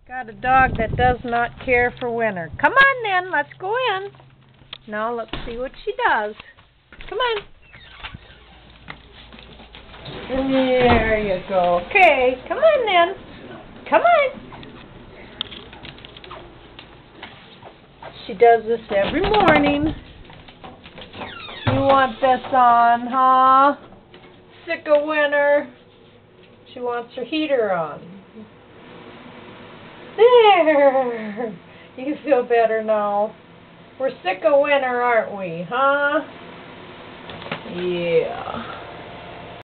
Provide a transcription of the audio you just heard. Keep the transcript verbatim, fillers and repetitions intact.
Got a dog that does not care for winter. Come on then, let's go in. Now let's see what she does. Come on. There you go. Okay, come on then. Come on. She does this every morning. You want this on, huh? Sick of winter. She wants her heater on. There! You feel better now. We're sick of winter, aren't we, huh? Yeah.